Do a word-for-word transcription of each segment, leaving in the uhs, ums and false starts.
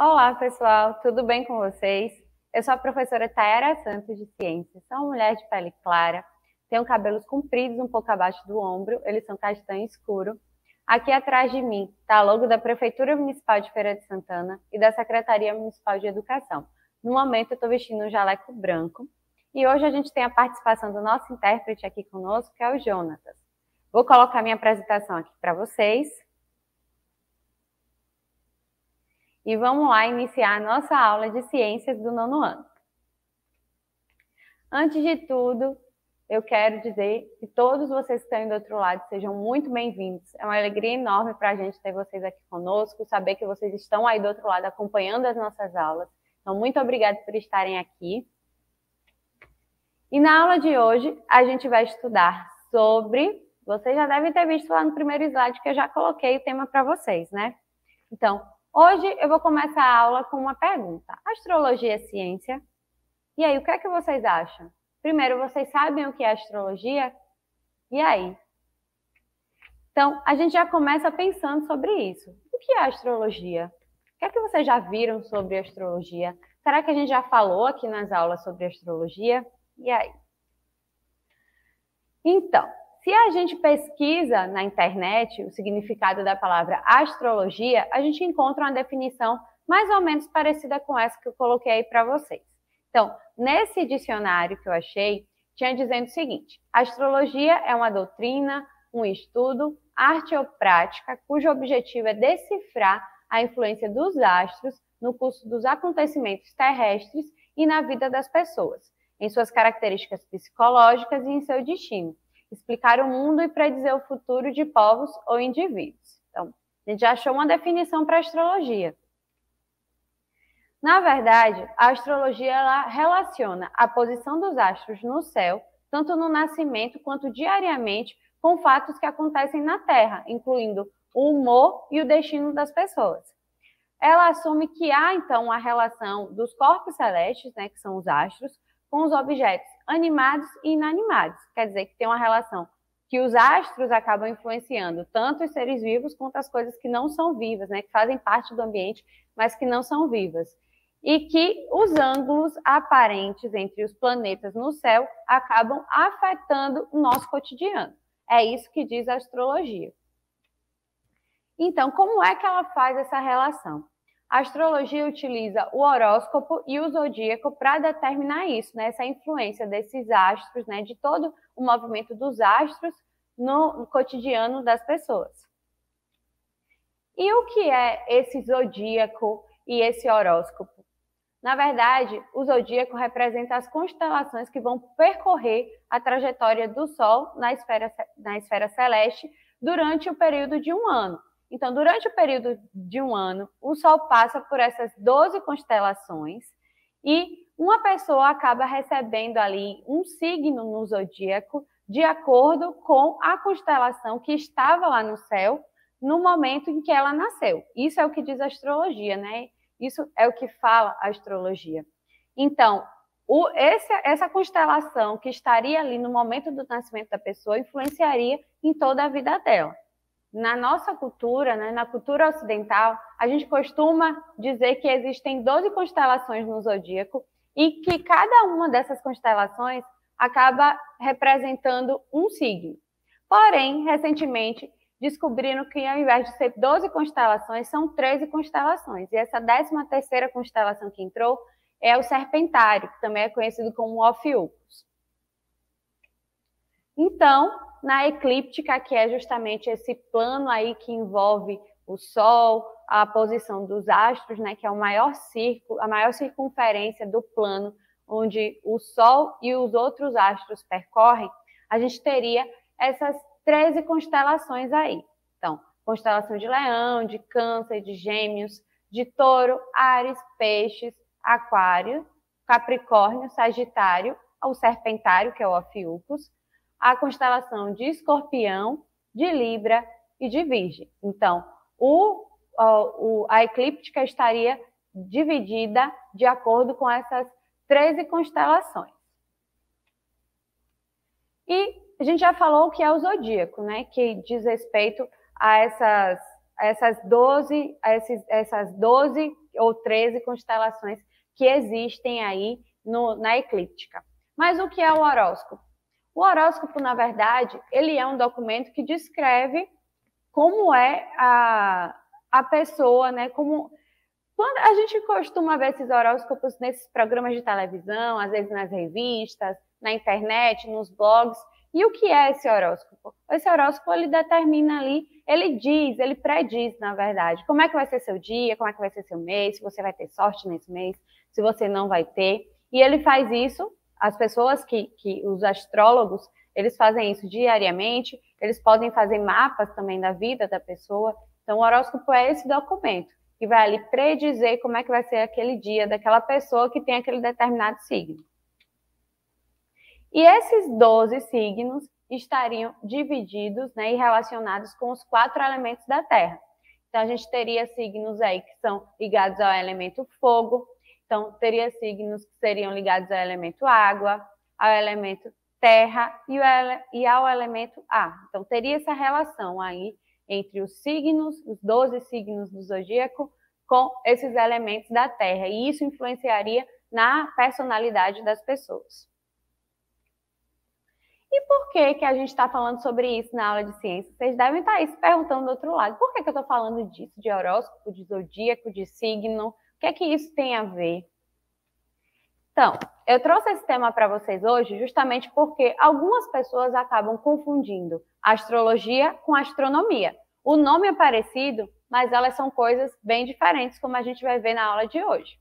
Olá, pessoal, tudo bem com vocês? Eu sou a professora Tayara Santos de Ciências, sou uma mulher de pele clara, tenho cabelos compridos um pouco abaixo do ombro, eles são castanho escuro. Aqui atrás de mim está a logo da Prefeitura Municipal de Feira de Santana e da Secretaria Municipal de Educação. No momento eu estou vestindo um jaleco branco e hoje a gente tem a participação do nosso intérprete aqui conosco, que é o Jonatas. Vou colocar minha apresentação aqui para vocês. E vamos lá iniciar a nossa aula de ciências do nono ano. Antes de tudo, eu quero dizer que todos vocês que estão do outro lado sejam muito bem-vindos. É uma alegria enorme para a gente ter vocês aqui conosco, saber que vocês estão aí do outro lado acompanhando as nossas aulas. Então, muito obrigada por estarem aqui. E na aula de hoje, a gente vai estudar sobre... Vocês já devem ter visto lá no primeiro slide que eu já coloquei o tema para vocês, né? Então, hoje eu vou começar a aula com uma pergunta. Astrologia é ciência? E aí, o que é que vocês acham? Primeiro, vocês sabem o que é astrologia? E aí? Então, a gente já começa pensando sobre isso. O que é astrologia? O que é que vocês já viram sobre astrologia? Será que a gente já falou aqui nas aulas sobre astrologia? E aí? Então, se a gente pesquisa na internet o significado da palavra astrologia, a gente encontra uma definição mais ou menos parecida com essa que eu coloquei aí para vocês. Então, nesse dicionário que eu achei, tinha dizendo o seguinte: astrologia é uma doutrina, um estudo, arte ou prática, cujo objetivo é decifrar a influência dos astros no curso dos acontecimentos terrestres e na vida das pessoas, em suas características psicológicas e em seu destino. Explicar o mundo e predizer o futuro de povos ou indivíduos. Então, a gente já achou uma definição para a astrologia. Na verdade, a astrologia ela relaciona a posição dos astros no céu, tanto no nascimento quanto diariamente, com fatos que acontecem na Terra, incluindo o humor e o destino das pessoas. Ela assume que há, então, uma relação dos corpos celestes, né, que são os astros, com os objetos animados e inanimados. Quer dizer que tem uma relação que os astros acabam influenciando tanto os seres vivos quanto as coisas que não são vivas, né, que fazem parte do ambiente, mas que não são vivas. E que os ângulos aparentes entre os planetas no céu acabam afetando o nosso cotidiano. É isso que diz a astrologia. Então, como é que ela faz essa relação? A astrologia utiliza o horóscopo e o zodíaco para determinar isso, né? Essa influência desses astros, né? De todo o movimento dos astros no, no cotidiano das pessoas. E o que é esse zodíaco e esse horóscopo? Na verdade, o zodíaco representa as constelações que vão percorrer a trajetória do Sol na esfera, na esfera celeste durante o período de um ano. Então, durante o período de um ano, o Sol passa por essas doze constelações e uma pessoa acaba recebendo ali um signo no zodíaco de acordo com a constelação que estava lá no céu no momento em que ela nasceu. Isso é o que diz a astrologia, né? Isso é o que fala a astrologia. Então, o, esse, essa constelação que estaria ali no momento do nascimento da pessoa influenciaria em toda a vida dela. Na nossa cultura, né, na cultura ocidental, a gente costuma dizer que existem doze constelações no zodíaco e que cada uma dessas constelações acaba representando um signo. Porém, recentemente, descobriram que ao invés de ser doze constelações, são treze constelações. E essa décima terceira constelação que entrou é o Serpentário, que também é conhecido como Ophiuchus. Então, na eclíptica, que é justamente esse plano aí que envolve o Sol, a posição dos astros, né, que é o maior círculo, a maior circunferência do plano, onde o Sol e os outros astros percorrem, a gente teria essas treze constelações aí. Então, constelação de Leão, de Câncer, de Gêmeos, de Touro, Áries, Peixes, Aquário, Capricórnio, Sagitário, o Serpentário, que é o Ophiuchus, a constelação de Escorpião, de Libra e de Virgem. Então, o, o, a eclíptica estaria dividida de acordo com essas treze constelações. E a gente já falou o que é o zodíaco, né? Que diz respeito a essas, essas doze, esses, essas doze ou treze constelações que existem aí no, na eclíptica. Mas o que é o horóscopo? O horóscopo, na verdade, ele é um documento que descreve como é a, a pessoa, né? Como, quando a gente costuma ver esses horóscopos nesses programas de televisão, às vezes nas revistas, na internet, nos blogs. E o que é esse horóscopo? Esse horóscopo, ele determina ali, ele diz, ele prediz, na verdade, como é que vai ser seu dia, como é que vai ser seu mês, se você vai ter sorte nesse mês, se você não vai ter. E ele faz isso, as pessoas que, que os astrólogos, eles fazem isso diariamente, eles podem fazer mapas também da vida da pessoa. Então, o horóscopo é esse documento, que vai ali predizer como é que vai ser aquele dia daquela pessoa que tem aquele determinado signo. E esses doze signos estariam divididos, né, e relacionados com os quatro elementos da Terra. Então, a gente teria signos aí que são ligados ao elemento fogo, então, teria signos que seriam ligados ao elemento água, ao elemento terra e, o ele e ao elemento ar. Então, teria essa relação aí entre os signos, os doze signos do zodíaco, com esses elementos da Terra. E isso influenciaria na personalidade das pessoas. E por que que a gente está falando sobre isso na aula de ciência? Vocês devem estar aí se perguntando do outro lado. Por que que eu estou falando disso? De horóscopo, de zodíaco, de signo? O que é que isso tem a ver? Então, eu trouxe esse tema para vocês hoje justamente porque algumas pessoas acabam confundindo astrologia com astronomia. O nome é parecido, mas elas são coisas bem diferentes, como a gente vai ver na aula de hoje.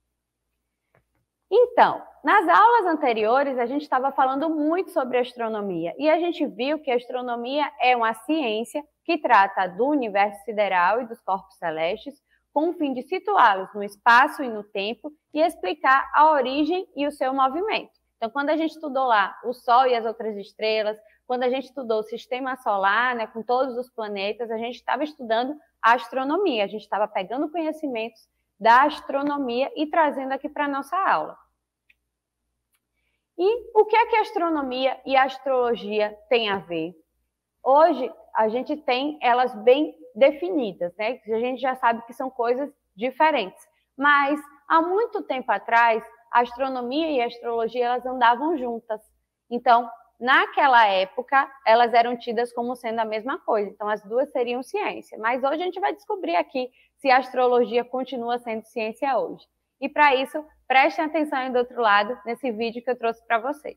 Então, nas aulas anteriores, a gente estava falando muito sobre astronomia e a gente viu que a astronomia é uma ciência que trata do universo sideral e dos corpos celestes com o fim de situá-los no espaço e no tempo e explicar a origem e o seu movimento. Então, quando a gente estudou lá o Sol e as outras estrelas, quando a gente estudou o sistema solar, né, com todos os planetas, a gente estava estudando a astronomia, a gente estava pegando conhecimentos da astronomia e trazendo aqui para a nossa aula. E o que é que a astronomia e a astrologia têm a ver? Hoje, a gente tem elas bem definidas, né? A gente já sabe que são coisas diferentes. Mas, há muito tempo atrás, a astronomia e a astrologia, elas andavam juntas. Então, naquela época, elas eram tidas como sendo a mesma coisa. Então, as duas seriam ciência. Mas hoje a gente vai descobrir aqui se a astrologia continua sendo ciência hoje. E para isso, prestem atenção aí do outro lado, nesse vídeo que eu trouxe para vocês.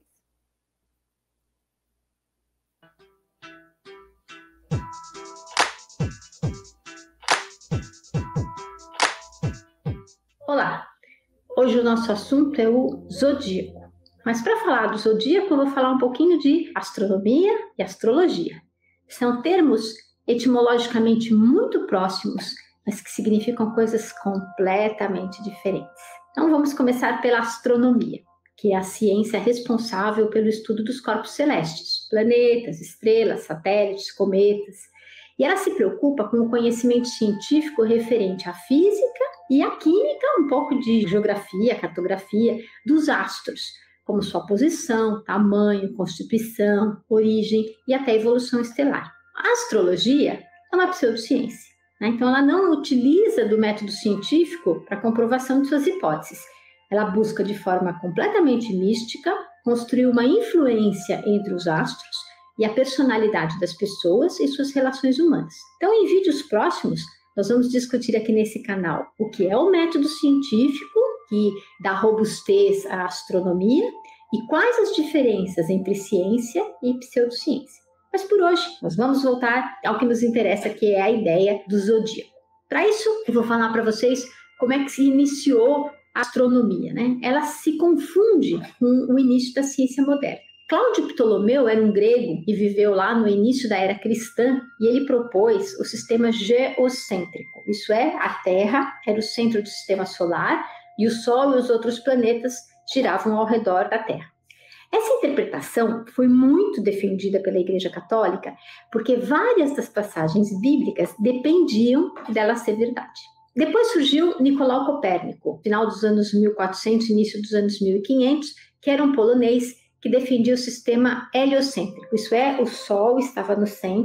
Olá! Hoje o nosso assunto é o zodíaco. Mas para falar do zodíaco, eu vou falar um pouquinho de astronomia e astrologia. São termos etimologicamente muito próximos, mas que significam coisas completamente diferentes. Então vamos começar pela astronomia, que é a ciência responsável pelo estudo dos corpos celestes, planetas, estrelas, satélites, cometas. E ela se preocupa com o conhecimento científico referente à física e à química, um pouco de geografia, cartografia dos astros, como sua posição, tamanho, constituição, origem e até evolução estelar. A astrologia é uma pseudociência, né? Então ela não utiliza do método científico para comprovação de suas hipóteses. Ela busca de forma completamente mística construir uma influência entre os astros e a personalidade das pessoas e suas relações humanas. Então, em vídeos próximos, nós vamos discutir aqui nesse canal o que é o método científico que dá robustez à astronomia e quais as diferenças entre ciência e pseudociência. Mas por hoje, nós vamos voltar ao que nos interessa, que é a ideia do zodíaco. Para isso, eu vou falar para vocês como é que se iniciou a astronomia, né? Ela se confunde com o início da ciência moderna. Cláudio Ptolomeu era um grego e viveu lá no início da era cristã e ele propôs o sistema geocêntrico. Isso é, a Terra era o centro do sistema solar e o Sol e os outros planetas giravam ao redor da Terra. Essa interpretação foi muito defendida pela Igreja Católica porque várias das passagens bíblicas dependiam dela ser verdade. Depois surgiu Nicolau Copérnico, final dos anos mil e quatrocentos, início dos anos mil e quinhentos, que era um polonês que defendia o sistema heliocêntrico, isso é, o Sol estava no centro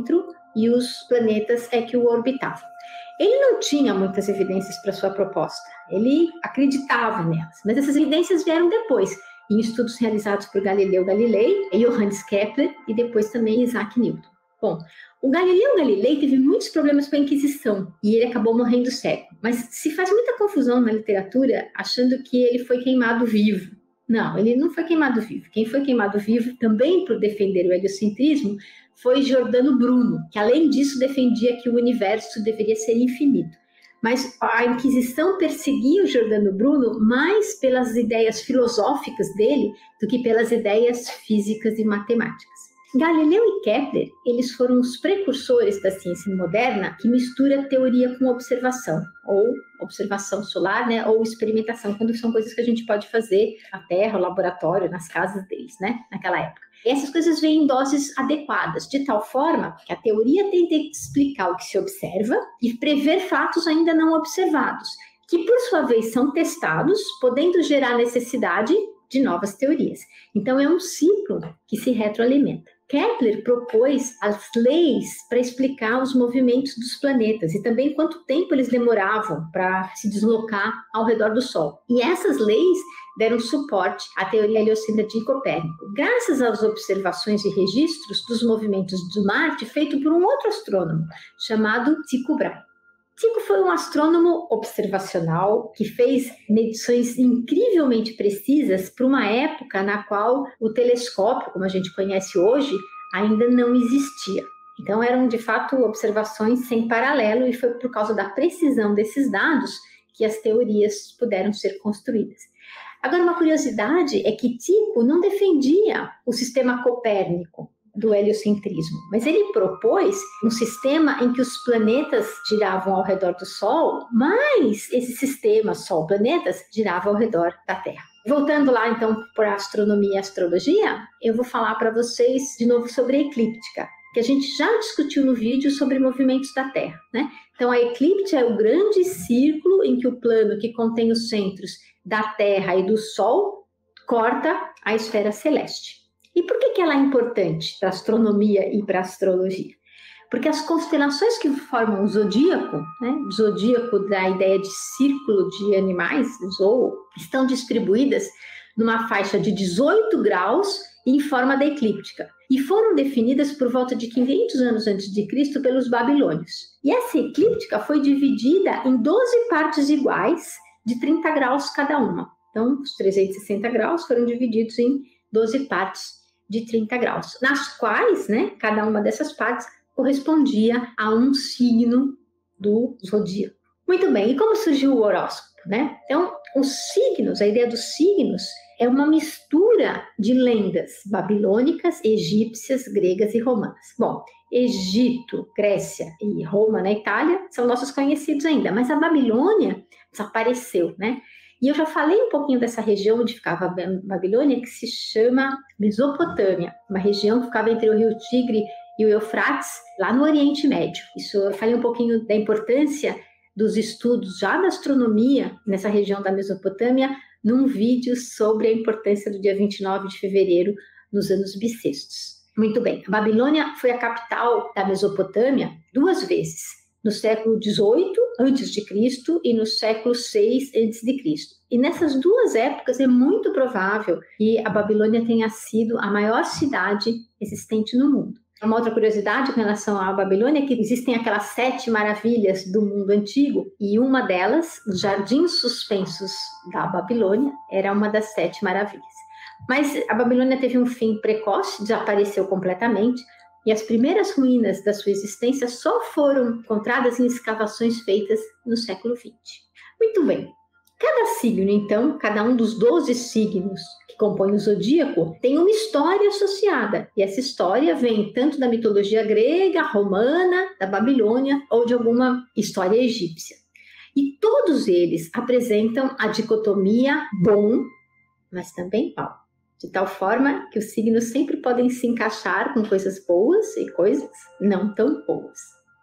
e os planetas é que o orbitavam. Ele não tinha muitas evidências para sua proposta, ele acreditava nelas, mas essas evidências vieram depois, em estudos realizados por Galileu Galilei, Johannes Kepler e depois também Isaac Newton. Bom, o Galileu Galilei teve muitos problemas com a Inquisição e ele acabou morrendo cego, mas se faz muita confusão na literatura achando que ele foi queimado vivo. Não, ele não foi queimado vivo. Quem foi queimado vivo também por defender o heliocentrismo foi Giordano Bruno, que além disso defendia que o universo deveria ser infinito. Mas a Inquisição perseguia o Giordano Bruno mais pelas ideias filosóficas dele do que pelas ideias físicas e matemáticas. Galileu e Kepler, eles foram os precursores da ciência moderna que mistura teoria com observação, ou observação solar, né, ou experimentação, quando são coisas que a gente pode fazer na Terra, no laboratório, nas casas deles, né, naquela época. E essas coisas vêm em doses adequadas, de tal forma que a teoria tenta explicar o que se observa e prever fatos ainda não observados, que por sua vez são testados, podendo gerar necessidade de novas teorias. Então é um ciclo que se retroalimenta. Kepler propôs as leis para explicar os movimentos dos planetas e também quanto tempo eles demoravam para se deslocar ao redor do Sol. E essas leis deram suporte à teoria heliocêntrica de Copérnico, graças às observações e registros dos movimentos de Marte feito por um outro astrônomo chamado Tycho Brahe. Tycho foi um astrônomo observacional que fez medições incrivelmente precisas para uma época na qual o telescópio, como a gente conhece hoje, ainda não existia. Então eram de fato observações sem paralelo e foi por causa da precisão desses dados que as teorias puderam ser construídas. Agora, uma curiosidade é que Tycho não defendia o sistema copérnico do heliocentrismo, mas ele propôs um sistema em que os planetas giravam ao redor do Sol, mas esse sistema Sol-planetas girava ao redor da Terra. Voltando lá então para a astronomia e astrologia, eu vou falar para vocês de novo sobre a eclíptica, que a gente já discutiu no vídeo sobre movimentos da Terra, né? Então a eclíptica é o grande círculo em que o plano que contém os centros da Terra e do Sol corta a esfera celeste. E por que que ela é importante para a astronomia e para a astrologia? Porque as constelações que formam o zodíaco, né, o zodíaco da ideia de círculo de animais, zoo, estão distribuídas numa faixa de dezoito graus em forma da eclíptica e foram definidas por volta de quinhentos anos antes de Cristo pelos babilônios. E essa eclíptica foi dividida em doze partes iguais de trinta graus cada uma. Então, os trezentos e sessenta graus foram divididos em doze partes de trinta graus, nas quais, né, cada uma dessas partes correspondia a um signo do zodíaco. Muito bem, e como surgiu o horóscopo, né? Então, os signos, a ideia dos signos é uma mistura de lendas babilônicas, egípcias, gregas e romanas. Bom, Egito, Grécia e Roma na Itália são nossos conhecidos ainda, mas a Babilônia desapareceu, né? E eu já falei um pouquinho dessa região onde ficava a Babilônia, que se chama Mesopotâmia, uma região que ficava entre o rio Tigre e o Eufrates, lá no Oriente Médio. Isso eu falei um pouquinho da importância dos estudos já da astronomia nessa região da Mesopotâmia, num vídeo sobre a importância do dia vinte e nove de fevereiro nos anos bissextos. Muito bem, a Babilônia foi a capital da Mesopotâmia duas vezes. No século dezoito, antes de Cristo, e no século seis, antes de Cristo. E nessas duas épocas é muito provável que a Babilônia tenha sido a maior cidade existente no mundo. Uma outra curiosidade com relação à Babilônia é que existem aquelas sete maravilhas do mundo antigo, e uma delas, os jardins suspensos da Babilônia, era uma das sete maravilhas. Mas a Babilônia teve um fim precoce, desapareceu completamente, e as primeiras ruínas da sua existência só foram encontradas em escavações feitas no século vinte. Muito bem, cada signo, então, cada um dos doze signos que compõem o zodíaco, tem uma história associada, e essa história vem tanto da mitologia grega, romana, da Babilônia, ou de alguma história egípcia. E todos eles apresentam a dicotomia bom, mas também mal. De tal forma que os signos sempre podem se encaixar com coisas boas e coisas não tão boas.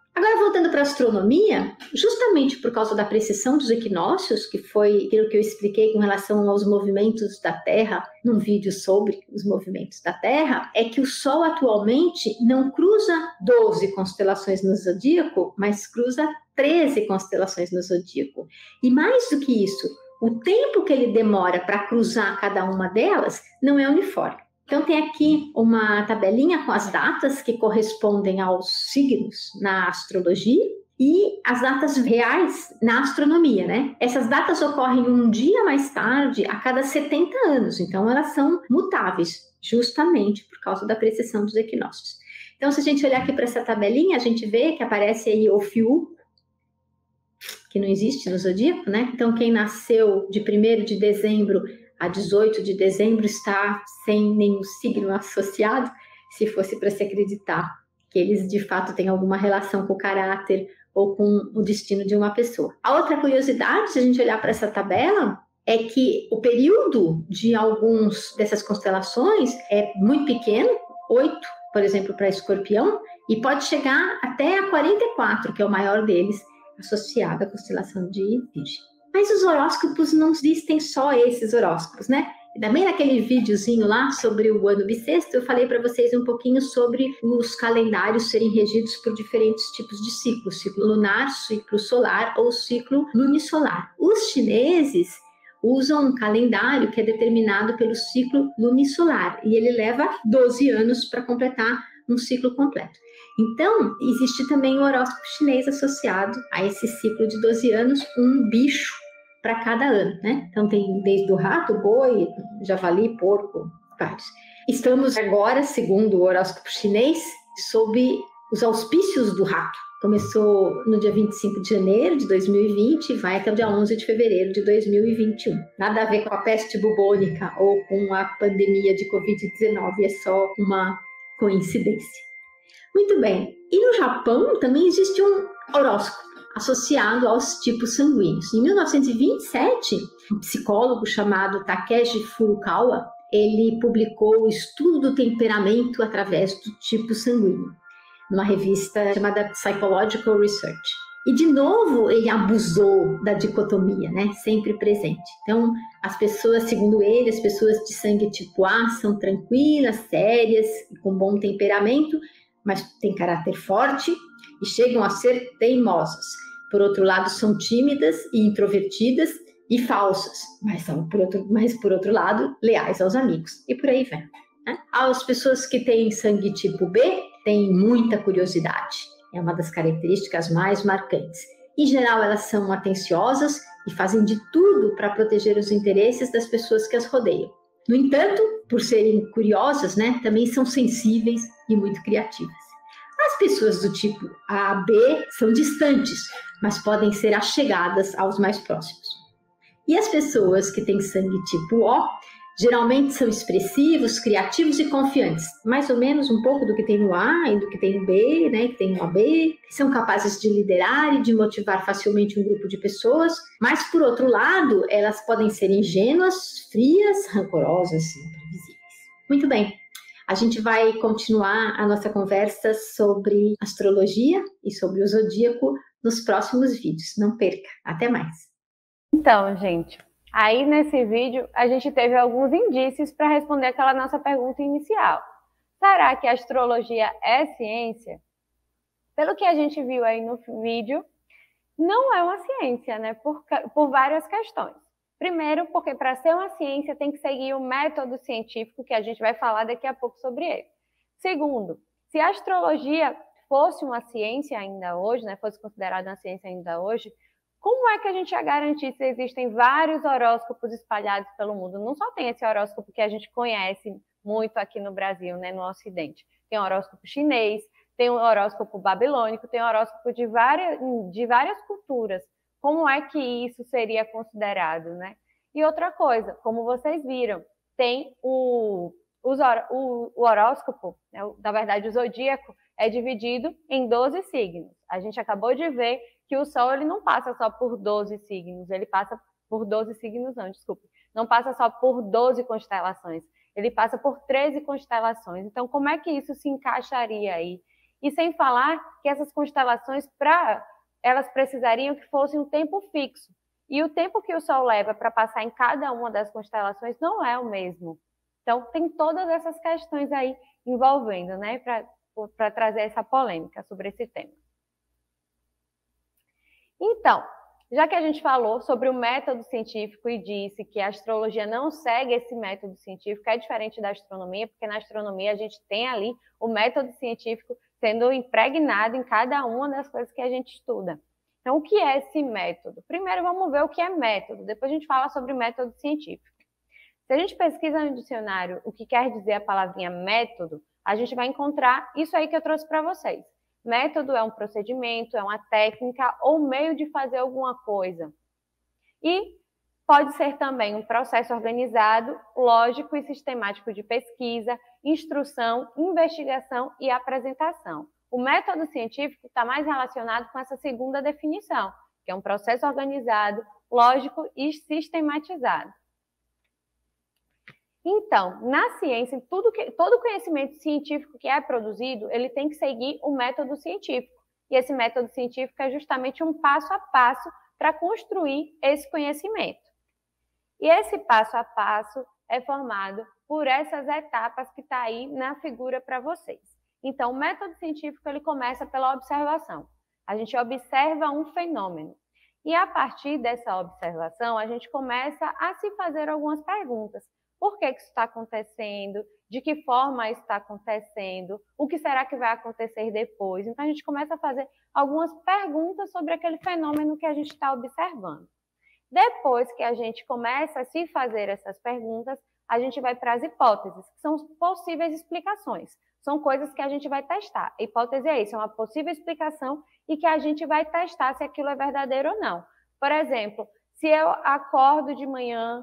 Agora, voltando para a astronomia, justamente por causa da precessão dos equinócios, que foi aquilo que eu expliquei com relação aos movimentos da Terra, num vídeo sobre os movimentos da Terra, é que o Sol atualmente não cruza doze constelações no zodíaco, mas cruza treze constelações no zodíaco. E mais do que isso, o tempo que ele demora para cruzar cada uma delas não é uniforme. Então, tem aqui uma tabelinha com as datas que correspondem aos signos na astrologia e as datas reais na astronomia, né? Essas datas ocorrem um dia mais tarde a cada setenta anos, então elas são mutáveis, justamente por causa da precessão dos equinócios. Então, se a gente olhar aqui para essa tabelinha, a gente vê que aparece aí o Fiú, que não existe no zodíaco, né? Então, quem nasceu de primeiro de dezembro a dezoito de dezembro está sem nenhum signo associado, se fosse para se acreditar que eles de fato têm alguma relação com o caráter ou com o destino de uma pessoa. A outra curiosidade, se a gente olhar para essa tabela, é que o período de alguns dessas constelações é muito pequeno, oito, por exemplo, para Escorpião, e pode chegar até a quarenta e quatro, que é o maior deles, associado à constelação de Virgem. Mas os horóscopos não existem só esses horóscopos, né? E também naquele videozinho lá sobre o ano bissexto, eu falei para vocês um pouquinho sobre os calendários serem regidos por diferentes tipos de ciclos, ciclo lunar, ciclo solar ou ciclo lunisolar. Os chineses usam um calendário que é determinado pelo ciclo lunisolar e ele leva doze anos para completar um ciclo completo. Então, existe também o horóscopo chinês associado a esse ciclo de doze anos, um bicho para cada ano, né? Então, tem desde o rato, boi, javali, porco, vários. Estamos agora, segundo o horóscopo chinês, sob os auspícios do rato. Começou no dia vinte e cinco de janeiro de dois mil e vinte e vai até o dia onze de fevereiro de dois mil e vinte e um. Nada a ver com a peste bubônica ou com a pandemia de covid dezenove, é só uma coincidência. Muito bem. E no Japão também existe um horóscopo associado aos tipos sanguíneos. Em mil novecentos e vinte e sete, um psicólogo chamado Takeshi Furukawa, ele publicou o estudo do temperamento através do tipo sanguíneo, numa revista chamada Psychological Research. E, de novo, ele abusou da dicotomia, né? Sempre presente. Então, as pessoas, segundo ele, as pessoas de sangue tipo A são tranquilas, sérias e com bom temperamento, mas têm caráter forte e chegam a ser teimosas. Por outro lado, são tímidas e introvertidas e falsas, mas, são, por outro, mas por outro lado, leais aos amigos. E por aí vai. Né? As pessoas que têm sangue tipo B têm muita curiosidade. É uma das características mais marcantes. Em geral, elas são atenciosas e fazem de tudo para proteger os interesses das pessoas que as rodeiam. No entanto, por serem curiosas, né, também são sensíveis e muito criativas. As pessoas do tipo A B são distantes, mas podem ser achegadas aos mais próximos. E as pessoas que têm sangue tipo O geralmente são expressivos, criativos e confiantes, mais ou menos um pouco do que tem no A e do que tem no B, né, que tem no A B, são capazes de liderar e de motivar facilmente um grupo de pessoas, mas, por outro lado, elas podem ser ingênuas, frias, rancorosas e imprevisíveis. Muito bem, a gente vai continuar a nossa conversa sobre astrologia e sobre o zodíaco nos próximos vídeos. Não perca, até mais! Então, gente, aí nesse vídeo a gente teve alguns indícios para responder aquela nossa pergunta inicial. Será que a astrologia é ciência? Pelo que a gente viu aí no vídeo, não é uma ciência, né? Por, por várias questões. Primeiro, porque para ser uma ciência tem que seguir o método científico, que a gente vai falar daqui a pouco sobre ele. Segundo, se a astrologia fosse uma ciência ainda hoje, né? Fosse considerada uma ciência ainda hoje, como é que a gente ia garantir se existem vários horóscopos espalhados pelo mundo? Não só tem esse horóscopo que a gente conhece muito aqui no Brasil, né, no Ocidente. Tem o horóscopo chinês, tem o horóscopo babilônico, tem o horóscopo de várias, de várias culturas. Como é que isso seria considerado, né? E outra coisa, como vocês viram, tem o, os, o, o horóscopo, né, na verdade o zodíaco, é dividido em doze signos. A gente acabou de ver que o Sol ele não passa só por doze signos, ele passa por doze signos, não, desculpe. Não passa só por doze constelações, ele passa por treze constelações. Então, como é que isso se encaixaria aí? E sem falar que essas constelações, pra, elas precisariam que fosse um tempo fixo. E o tempo que o Sol leva para passar em cada uma das constelações não é o mesmo. Então, tem todas essas questões aí envolvendo, né, para trazer essa polêmica sobre esse tema. Então, já que a gente falou sobre o método científico e disse que a astrologia não segue esse método científico, é diferente da astronomia, porque na astronomia a gente tem ali o método científico sendo impregnado em cada uma das coisas que a gente estuda. Então, o que é esse método? Primeiro, vamos ver o que é método, depois a gente fala sobre método científico. Se a gente pesquisa no dicionário o que quer dizer a palavrinha método, a gente vai encontrar isso aí que eu trouxe para vocês. Método é um procedimento, é uma técnica ou meio de fazer alguma coisa. E pode ser também um processo organizado, lógico e sistemático de pesquisa, instrução, investigação e apresentação. O método científico está mais relacionado com essa segunda definição, que é um processo organizado, lógico e sistematizado. Então, na ciência, tudo que, todo conhecimento científico que é produzido, ele tem que seguir o método científico. E esse método científico é justamente um passo a passo para construir esse conhecimento. E esse passo a passo é formado por essas etapas que está aí na figura para vocês. Então, o método científico ele começa pela observação. A gente observa um fenômeno. E a partir dessa observação, a gente começa a se fazer algumas perguntas. Por que que isso está acontecendo? De que forma está acontecendo? O que será que vai acontecer depois? Então, a gente começa a fazer algumas perguntas sobre aquele fenômeno que a gente está observando. Depois que a gente começa a se fazer essas perguntas, a gente vai para as hipóteses, que são possíveis explicações. São coisas que a gente vai testar. A hipótese é isso, é uma possível explicação e que a gente vai testar se aquilo é verdadeiro ou não. Por exemplo, se eu acordo de manhã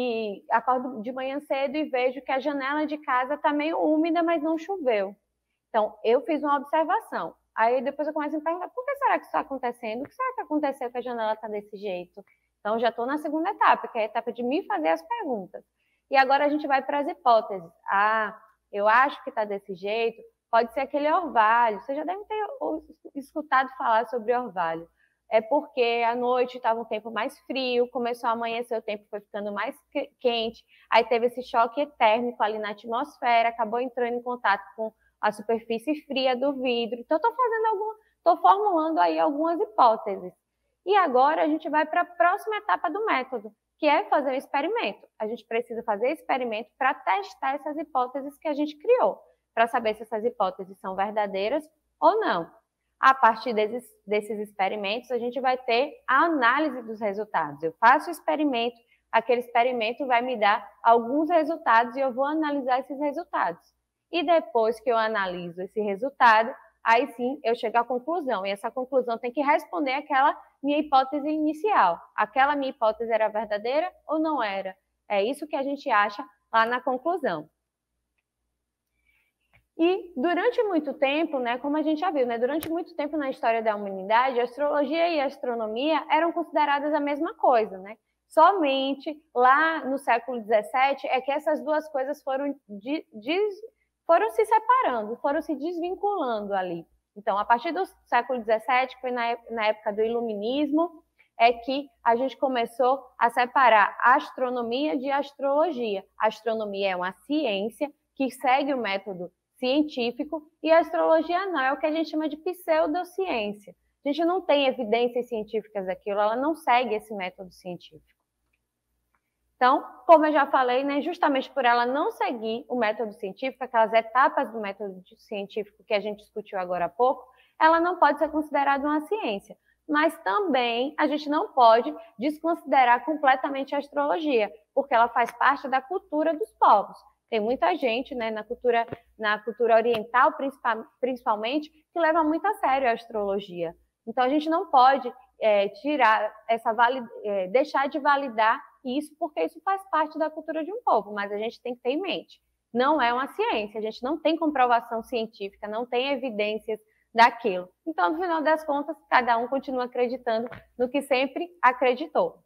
e acordo de manhã cedo e vejo que a janela de casa está meio úmida, mas não choveu. Então, eu fiz uma observação. Aí depois eu começo a me perguntar, por que será que isso está acontecendo? O que será que aconteceu que a janela está desse jeito? Então, já estou na segunda etapa, que é a etapa de me fazer as perguntas. E agora a gente vai para as hipóteses. Ah, eu acho que está desse jeito. Pode ser aquele orvalho. Você já deve ter escutado falar sobre orvalho. É porque à noite estava um tempo mais frio, começou a amanhecer, o tempo foi ficando mais quente, aí teve esse choque térmico ali na atmosfera, acabou entrando em contato com a superfície fria do vidro. Então, estou fazendo algum, estou formulando aí algumas hipóteses. E agora a gente vai para a próxima etapa do método, que é fazer um experimento. A gente precisa fazer experimento para testar essas hipóteses que a gente criou, para saber se essas hipóteses são verdadeiras ou não. A partir desses, desses experimentos, a gente vai ter a análise dos resultados. Eu faço o experimento, aquele experimento vai me dar alguns resultados e eu vou analisar esses resultados. E depois que eu analiso esse resultado, aí sim eu chego à conclusão. E essa conclusão tem que responder àquela minha hipótese inicial. Aquela minha hipótese era verdadeira ou não era? É isso que a gente acha lá na conclusão. E durante muito tempo, né, como a gente já viu, né, durante muito tempo na história da humanidade, a astrologia e a astronomia eram consideradas a mesma coisa, né? Somente lá no século dezessete é que essas duas coisas foram, de, de, foram se separando, foram se desvinculando ali. Então, a partir do século dezessete, que foi na, na época do Iluminismo, é que a gente começou a separar a astronomia de astrologia. A astronomia é uma ciência que segue o método científico e a astrologia não, é o que a gente chama de pseudociência. A gente não tem evidências científicas daquilo, ela não segue esse método científico. Então, como eu já falei, né, justamente por ela não seguir o método científico, aquelas etapas do método científico que a gente discutiu agora há pouco, ela não pode ser considerada uma ciência. Mas também a gente não pode desconsiderar completamente a astrologia, porque ela faz parte da cultura dos povos. Tem muita gente, né, na cultura, na cultura oriental, principalmente, que leva muito a sério a astrologia. Então, a gente não pode é, tirar essa é, deixar de validar isso, porque isso faz parte da cultura de um povo, mas a gente tem que ter em mente. Não é uma ciência, a gente não tem comprovação científica, não tem evidências daquilo. Então, no final das contas, cada um continua acreditando no que sempre acreditou.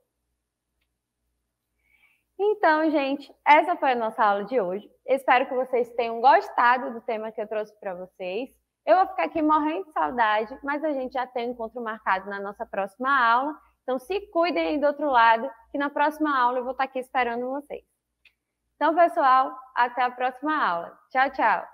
Então, gente, essa foi a nossa aula de hoje. Espero que vocês tenham gostado do tema que eu trouxe para vocês. Eu vou ficar aqui morrendo de saudade, mas a gente já tem um encontro marcado na nossa próxima aula. Então, se cuidem aí do outro lado, que na próxima aula eu vou estar aqui esperando vocês. Então, pessoal, até a próxima aula. Tchau, tchau!